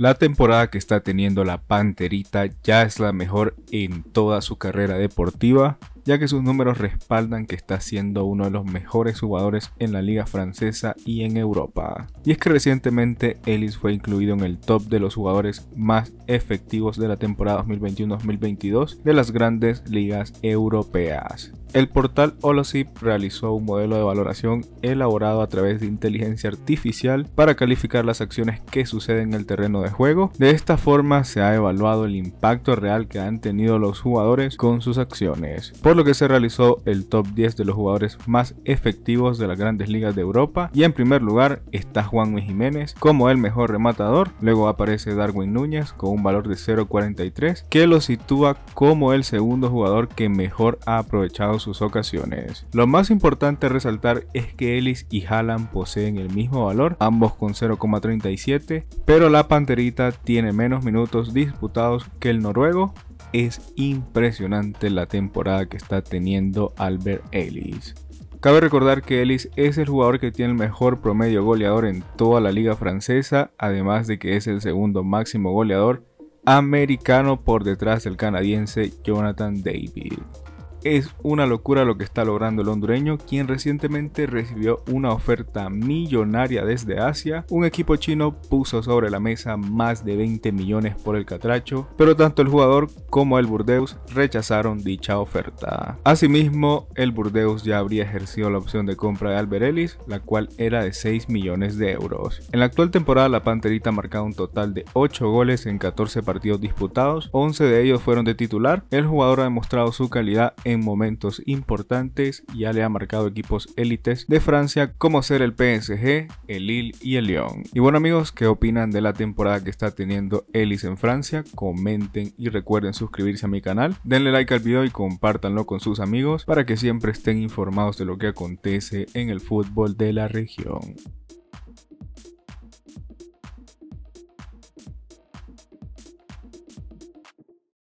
La temporada que está teniendo la Panterita ya es la mejor en toda su carrera deportiva, ya que sus números respaldan que está siendo uno de los mejores jugadores en la liga francesa y en Europa. Y es que recientemente Elis fue incluido en el top de los jugadores más efectivos de la temporada 2021-2022 de las grandes ligas europeas. El portal Holosip realizó un modelo de valoración elaborado a través de inteligencia artificial para calificar las acciones que suceden en el terreno de juego. De esta forma se ha evaluado el impacto real que han tenido los jugadores con sus acciones, por lo que se realizó el top 10 de los jugadores más efectivos de las grandes ligas de Europa, y en primer lugar está Juanmi Jiménez como el mejor rematador. Luego aparece Darwin Núñez con un valor de 0.43 que lo sitúa como el segundo jugador que mejor ha aprovechado sus ocasiones. Lo más importante a resaltar es que Elis y Haaland poseen el mismo valor, ambos con 0.37, pero la Panterita tiene menos minutos disputados que el noruego. Es impresionante la temporada que está teniendo Albert Ellis. Cabe recordar que Elis es el jugador que tiene el mejor promedio goleador en toda la liga francesa, además de que es el segundo máximo goleador americano por detrás del canadiense Jonathan David. Es una locura lo que está logrando el hondureño, quien recientemente recibió una oferta millonaria desde Asia. Un equipo chino puso sobre la mesa más de 20 millones por el catracho, pero tanto el jugador como el Bordeaux rechazaron dicha oferta. Asimismo, el Bordeaux ya habría ejercido la opción de compra de Albert Ellis, la cual era de 6 millones de euros. En la actual temporada la Panterita ha marcado un total de 8 goles en 14 partidos disputados, 11 de ellos fueron de titular. El jugador ha demostrado su calidad en momentos importantes, ya le ha marcado equipos élites de Francia como ser el PSG, el Lille y el Lyon. Y bueno amigos, ¿qué opinan de la temporada que está teniendo Elis en Francia? Comenten y recuerden suscribirse a mi canal, denle like al video y compártanlo con sus amigos para que siempre estén informados de lo que acontece en el fútbol de la región.